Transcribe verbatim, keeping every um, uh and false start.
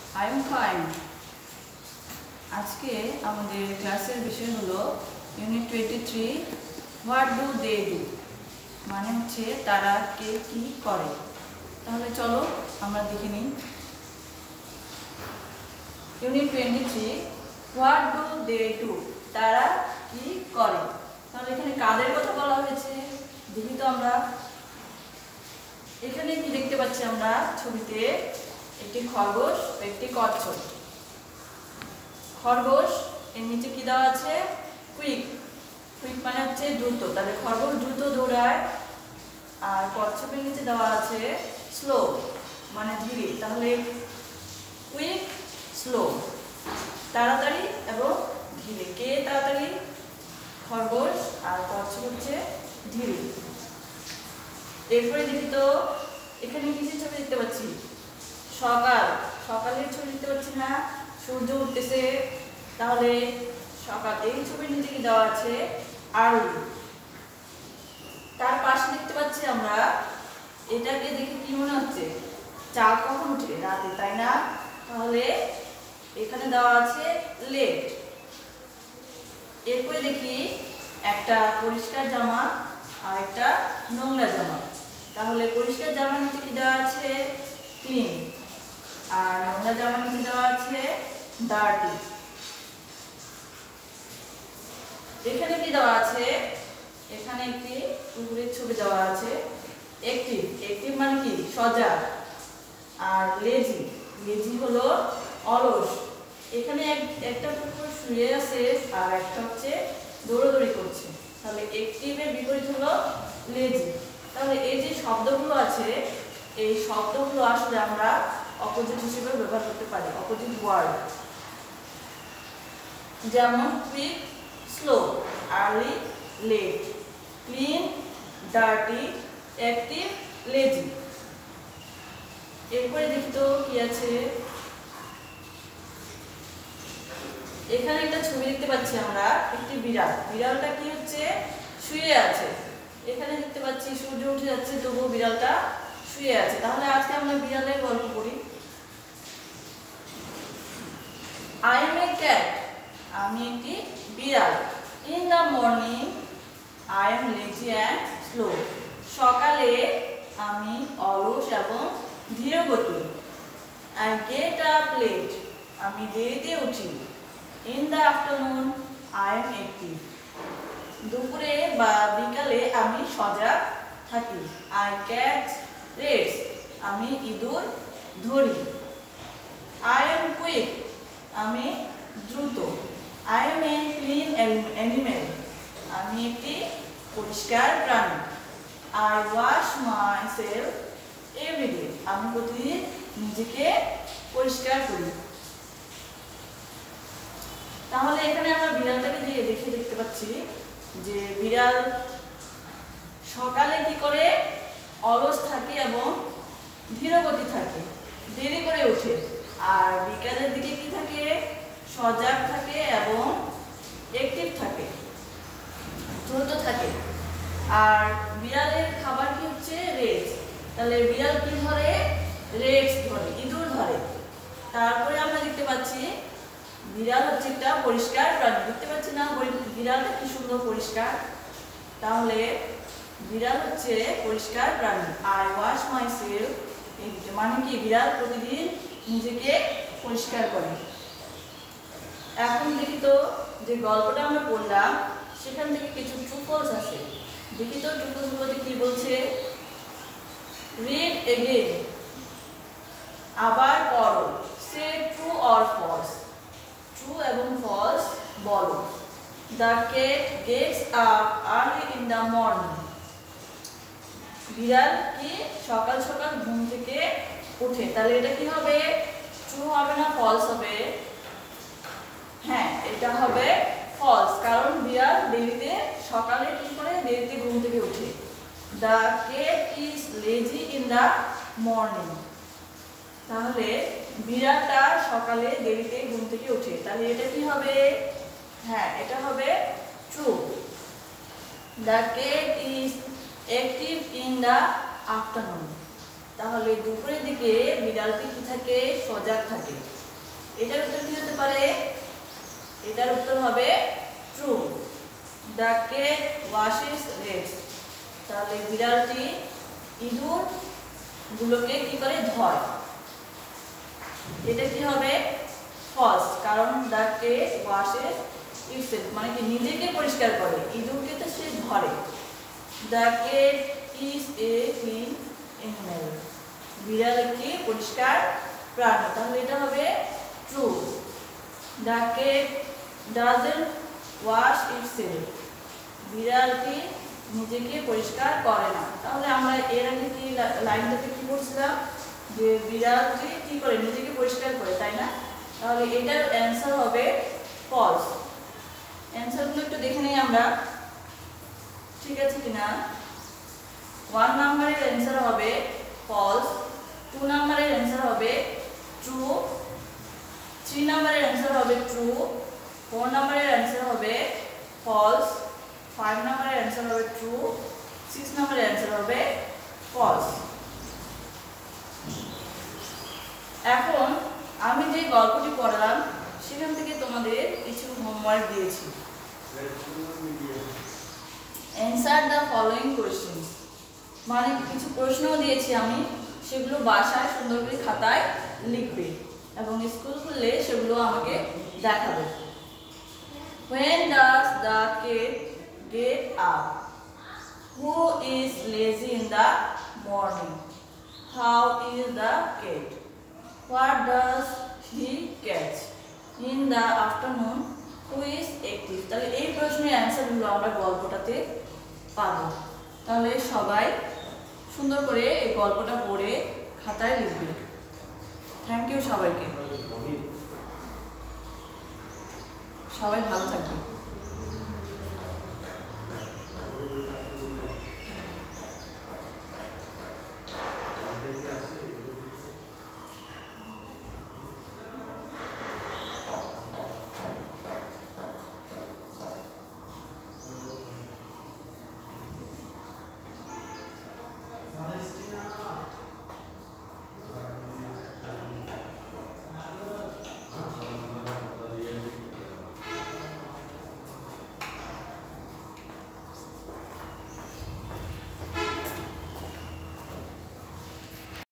I am fine. আজকে আমাদের ক্লাসের বিষয় হলো unit twenty three what do they do, মানে হচ্ছে তারা কে কি করে। তাহলে চলো আমরা দেখে নিই। Unit twenty three what do they do, তারা কি করে। তাহলে এখানে কাদের কথা বলা হয়েছে দেখি তো আমরা। এখানে কি দেখতে পাচ্ছি আমরা ছবিতে, একটি খরগোশ, একটি কচ্ছপ। খরগোশ এর নিচে কি দেওয়া আছে, কুইক। কুইক মানে হচ্ছে দ্রুত, তাহলে খরগোশ দ্রুত দৌড়ায়। আর কচ্ছপের নিচে দেওয়া আছে স্লো, মানে ধীরে। তাহলে কুইক, স্লো, তাড়াতাড়ি এবং ধীরে। কে তাড়াতাড়ি? খরগোশ। আর কচ্ছপ হচ্ছে ধীরে। এরপরে দেখি তো এখানে কিসের ছবি দেখতে পাচ্ছি, সকাল। সকালের ছবি দেখতে পাচ্ছি না, সূর্য উঠতেছে। তাহলে সকাল, এই ছবির নিচে কি দেওয়া আছে, আর্লি। তার পাশে দেখতে পাচ্ছি আমরা, এটাকে দেখে কি মনে হচ্ছে, চাঁদ কখন উঠে, রাতে, তাই না? তাহলে এখানে দেওয়া আছে লেট। এরপরে দেখি একটা পরিষ্কার জামা আর একটা নোংরা জামা। তাহলে পরিষ্কার জামার নিচে কি দেওয়া আছে, ক্লিন। আর নোংরা জামার নিচে দেওয়া আছে ডার্টি। এখানে কি দেওয়া আছে, এখানে একটি কুকুরের ছবি দেওয়া আছে। অ্যাক্টিভ, অ্যাক্টিভ মানে কি, সজাগ। আর লেজি, লেজি হলো অলস। এখানে একটা কুকুর শুয়ে আছে আর একটা হচ্ছে দৌড়াদৌড়ি করছে। তাহলে অ্যাক্টিভের বিপরীত হলো লেজি। তাহলে এই যে শব্দগুলো আছে, এই শব্দগুলো আসলে আমরা অপোজিট হিসেবে ব্যবহার করতে পারি, অপোজিট ওয়ার্ড। যেমন quick, slow, early, late, clean, dirty, active, lazy. এরপরে দেখি তো কি আছে, এখানে একটা ছবি দেখতে পাচ্ছি আমরা, একটি বিড়াল। বিড়ালটা কি হচ্ছে, শুয়ে আছে। এখানে দেখতে পাচ্ছি সূর্য উঠে যাচ্ছে, তবুও বিড়ালটা শুয়ে আছে। তাহলে আজকে আমরা বিড়ালের গল্প করি। I am a cat, আমি একটি বিড়াল। In the morning I am lazy and slow, সকালে আমি অলস এবং ধীরগতি। I get up late, আমি দেরিতে উঠি। In the afternoon I am active, দুপুরে বা বিকালে আমি সজাগ থাকি। I catch rats, আমি ইঁদুর ধরি। I am quick, আমি দ্রুত। I am a clean animal, আমি একটি পরিষ্কার প্রাণী। I wash myself every day, আমি প্রতিদিন নিজেকে পরিষ্কার করি। তাহলে এখানে আমরা বিড়ালটাকে যে দেখে দেখতে পাচ্ছি যে বিড়াল সকালে কি করে, অলস থাকে এবং ধীরগতি থাকে, দেরি করে ওঠে। আর বিকালের দিকে কি থাকে, সজাগ থাকে এবং অ্যাক্টিভ থাকে, দ্রুত থাকে। আর বিড়ালের খাবার কি হচ্ছে, রেটস। তাহলে বিড়াল কি ধরে, রেটস ধরে, ইঁদুর ধরে। তারপরে আমরা দেখতে পাচ্ছি বিড়াল হচ্ছে একটা পরিষ্কার প্রাণী। দেখতে পাচ্ছি না বিড়ালটা কি সুন্দর পরিষ্কার। তাহলে বিড়াল হচ্ছে পরিষ্কার প্রাণী। আই ওয়াশ মাই সেলফ, মানে কি বিড়াল প্রতিদিন নিজেকে পরিষ্কার করে। এখন দেখি তো যে গল্পটা আমরা পড়লাম, সেখান থেকে কিছু ট্রু ফলস আছে। দেখি তো ট্রু ফলস বলতে কি বলছে, রিড এগেইন, আবার পড়ো। Say true or false, true এবং ফলস বলো। The cat gets up early in the morning, বিড়াল কি সকাল সকাল ঘুম থেকে ওঠে। তাহলে এটা কি হবে, ট্রু হবে না ফলস হবে? হ্যাঁ, এটা হবে ফলস, কারণ বিড়াল দেরিতে, সকালে কি করে, দেরিতে ঘুম থেকে ওঠে। The cat is lazy in the morning, তাহলে বিড়ালটা সকালে দেরিতে ঘুম থেকে ওঠে। তাহলে এটা কি হবে, হ্যাঁ এটা হবে true. The cat is active in the afternoon, তাহলে দুপুরের দিকে বিড়ালটি কি থাকে, সজাগ থাকে। এটার উত্তর কি হতে পারে? এটার উত্তর হবে true. The cat washes rats. তাহলে বিড়ালটি ইঁদুর গুলোকে কি করে ধয়। এটা কি হবে? ফলস, কারণ দ্য ক্যাট ওয়াশেস ইটসেলফ মানে কি নিজেকে পরিষ্কার করে, ইঁদুরকে তো সে ধরে। The cat is a clean animal. বিড়াল একটি পরিষ্কার প্রাণী, তাহলে এটা হবে true. The cat doesn't wash itself. বিড়ালটি নিজেকে পরিষ্কার করে না। তাহলে আমরা এর আগে কি লাইনটাতে কি করছিলাম যে বিড়ালটি কি করে নিজেকে পরিষ্কার করে, তাই না? তাহলে এটার অ্যান্সার হবে ফলস। অ্যান্সারগুলো একটু দেখে নেই আমরা, ঠিক আছে কিনা। ওয়ান নাম্বারের অ্যান্সার হবে ফলস, টু নাম্বারের অ্যান্সার হবে ট্রু, থ্রি নাম্বারের অ্যান্সার হবে ট্রু, ফোর নাম্বারের অ্যান্সার হবে ফলস, ফাইভ নাম্বারের অ্যান্সার হবে ট্রু, সিক্স নাম্বারের অ্যান্সার হবে ফলস। এখন আমি যে গল্পটি পড়লাম সেখান থেকে তোমাদের কিছু হোমওয়ার্ক দিয়েছি। অ্যান্সার দ্য ফলোইং কোয়েশ্চেনস, মানে কিছু প্রশ্ন দিয়েছি আমি, সেগুলো বাসায় সুন্দর করে খাতায় লিখবে এবং স্কুল খুললে সেগুলো আমাকে দেখাবে। When does the cat get up? Who is lazy in the morning? How is the cat? What does he catch in the afternoon? Who is active? তাহলে এই প্রশ্নের অ্যান্সারগুলো আমরা গল্পটাতে পাবো। তাহলে সবাই সুন্দর করে এই গল্পটা পড়ে খাতায় লিখবে। থ্যাংক ইউ সবাইকে, সবাই ভালো থাকবে।